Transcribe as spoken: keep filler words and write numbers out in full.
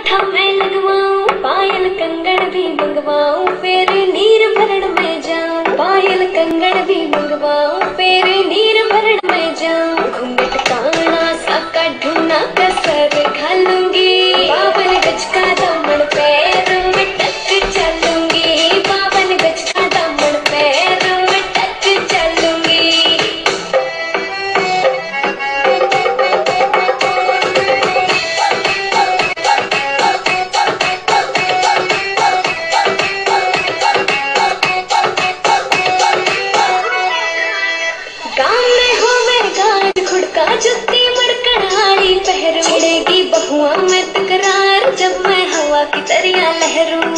अंगूठा मैं लगवाऊं, पायल कंगन भी मंगवाऊं, फिर नीर भरण में जाऊं। पायल कंगन भी मंगवाऊं, फिर नीर भरण में जाऊं। घूंघट काना साका ढूंढना कसर घालूंगी, बावन गज का दामन पैरों में टक चलूंगी। बावन गज का दामन पैरों में टक चलूंगी। गाँव में हो मैं गाज खुड़का जुत्ती मड़कड़ाड़ी पहर उड़ेगी बहुआ में तकरार, जब मैं हवा की तरिया लहरूं।